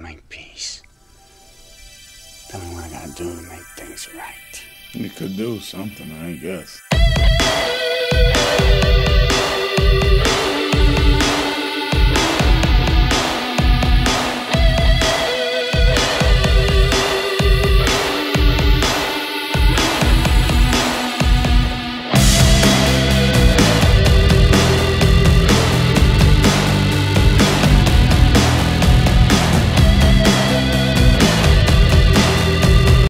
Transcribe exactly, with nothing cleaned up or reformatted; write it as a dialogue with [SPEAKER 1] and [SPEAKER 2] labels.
[SPEAKER 1] make peace. Tell me what I gotta do to make things right.
[SPEAKER 2] You could do something, I guess.